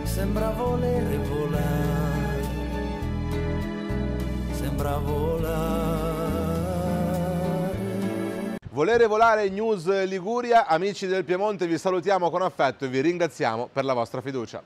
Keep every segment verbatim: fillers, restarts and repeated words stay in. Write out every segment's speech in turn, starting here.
sembra volere volare, sembra volare. Volere volare News Liguria, amici del Piemonte vi salutiamo con affetto e vi ringraziamo per la vostra fiducia.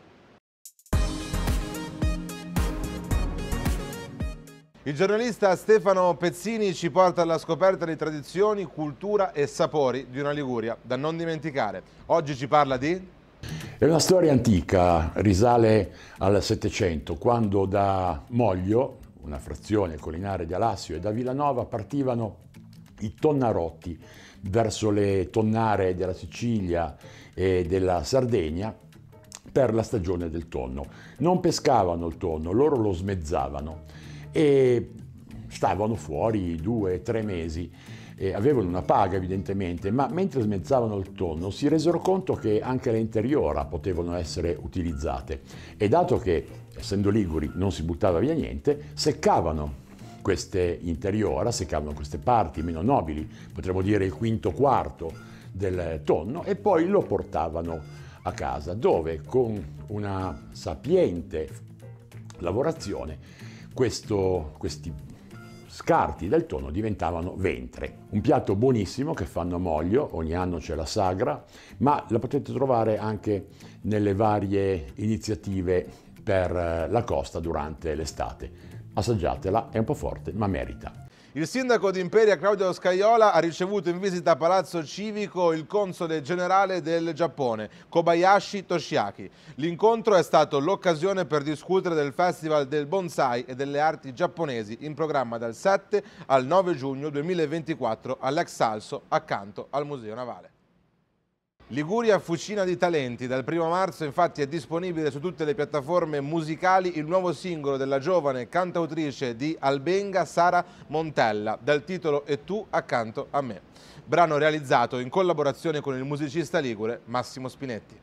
Il giornalista Stefano Pezzini ci porta alla scoperta di tradizioni, cultura e sapori di una Liguria da non dimenticare. Oggi ci parla di... È una storia antica, risale al Settecento, quando da Moglio, una frazione collinare di Alassio, e da Villanova partivano i tonnarotti verso le tonnare della Sicilia e della Sardegna per la stagione del tonno. Non pescavano il tonno, loro lo smezzavano e stavano fuori due, tre mesi, e avevano una paga evidentemente, ma mentre smezzavano il tonno si resero conto che anche le interiora potevano essere utilizzate e dato che, essendo liguri, non si buttava via niente, seccavano queste interiora, seccavano queste parti meno nobili, potremmo dire il quinto quarto del tonno, e poi lo portavano a casa, dove con una sapiente lavorazione questo, questi scarti del tonno diventavano ventre. Un piatto buonissimo che fanno a Moglio, ogni anno c'è la sagra, ma la potete trovare anche nelle varie iniziative per la costa durante l'estate. Assaggiatela, è un po' forte, ma merita. Il sindaco di Imperia Claudio Scajola ha ricevuto in visita a Palazzo Civico il console generale del Giappone, Kobayashi Toshiaki. L'incontro è stato l'occasione per discutere del Festival del Bonsai e delle arti giapponesi in programma dal sette al nove giugno duemilaventiquattro all'Ex Salso accanto al Museo Navale. Liguria fucina di talenti, dal primo marzo infatti è disponibile su tutte le piattaforme musicali il nuovo singolo della giovane cantautrice di Albenga Sara Montella dal titolo E tu accanto a me, brano realizzato in collaborazione con il musicista ligure Massimo Spinetti.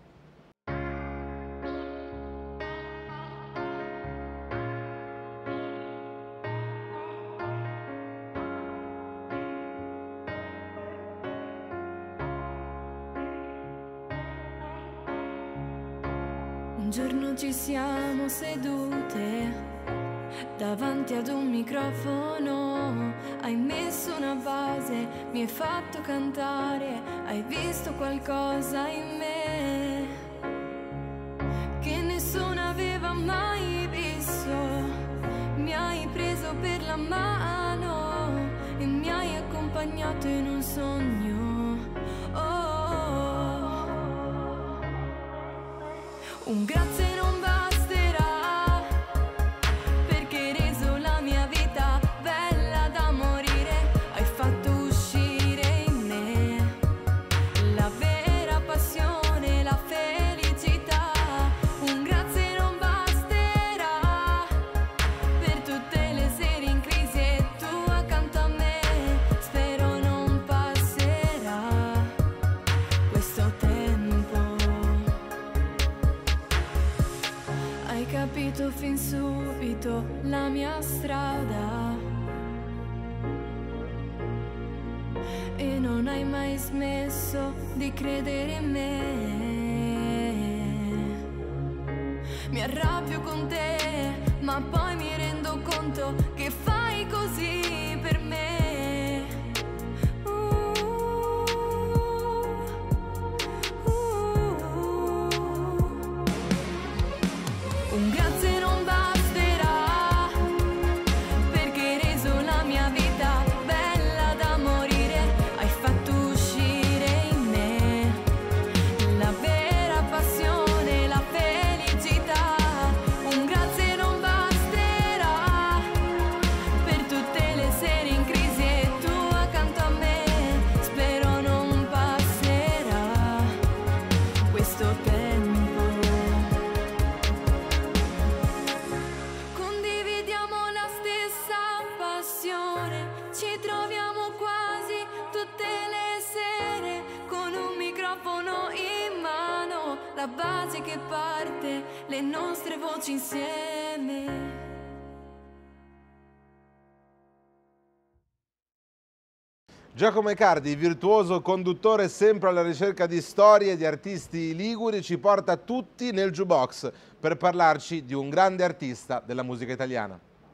Un giorno ci siamo sedute davanti ad un microfono, hai messo una base, mi hai fatto cantare, hai visto qualcosa in me che nessuno aveva mai visto, mi hai preso per la mano e mi hai accompagnato in un sogno. Oh. Un grazie non basterà, perché hai reso la mia vita bella da morire, hai fatto uscire in me la vera passione, la felicità. Un grazie non basterà, per tutte le sere in crisi e tu accanto a me, spero non passerà questo tempo. Hai capito fin subito la mia strada e non hai mai smesso di credere in me. Mi arrabbio con te, ma poi mi rendo conto che fai così per me. Un grazie non basterà, perché hai reso la mia vita bella da morire, hai fatto uscire in me la vera passione, la felicità. Un grazie non basterà, per tutte le sere in crisi e tu accanto a me, spero non passerà questo tempo. Ci troviamo quasi tutte le sere con un microfono in mano, la base che parte, le nostre voci insieme. Giacomo Icardi, virtuoso conduttore sempre alla ricerca di storie di artisti liguri, ci porta tutti nel jukebox per parlarci di un grande artista della musica italiana.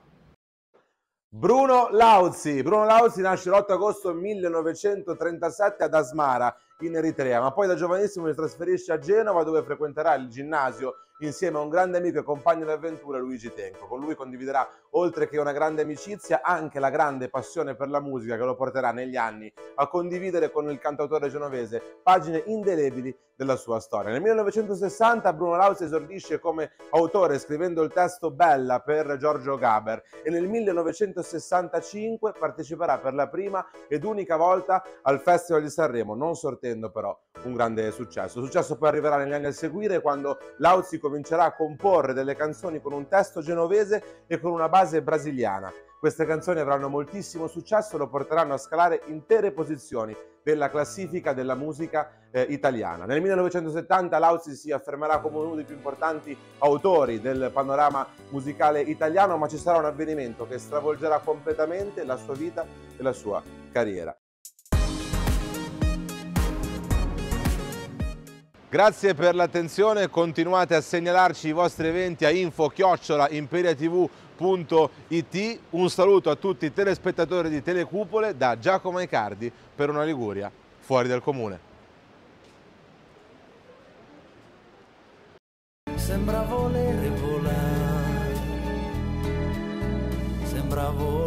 Bruno Lauzi. Bruno Lauzi nasce l'otto agosto millenovecentotrentasette ad Asmara, in Eritrea, ma poi da giovanissimo si trasferisce a Genova, dove frequenterà il ginnasio insieme a un grande amico e compagno d'avventura, Luigi Tenco. Con lui condividerà, oltre che una grande amicizia, anche la grande passione per la musica che lo porterà negli anni a condividere con il cantautore genovese pagine indelebili della sua storia. Nel millenovecentosessanta Bruno Lauzi esordisce come autore scrivendo il testo Bella per Giorgio Gaber e nel millenovecentosessantacinque parteciperà per la prima ed unica volta al Festival di Sanremo, non sortendo però un grande successo. Il successo poi arriverà negli anni a seguire, quando Lauzi comincerà a comporre delle canzoni con un testo genovese e con una base brasiliana. Queste canzoni avranno moltissimo successo e lo porteranno a scalare intere posizioni della classifica della musica eh, italiana. Nel millenovecentosettanta Lauzi si affermerà come uno dei più importanti autori del panorama musicale italiano, ma ci sarà un avvenimento che stravolgerà completamente la sua vita e la sua carriera. Grazie per l'attenzione, continuate a segnalarci i vostri eventi a info chiocciola imperiatv punto it. Un saluto a tutti i telespettatori di Telecupole da Giacomo Icardi per una Liguria fuori dal comune. Sembra volere volare, sembra volare.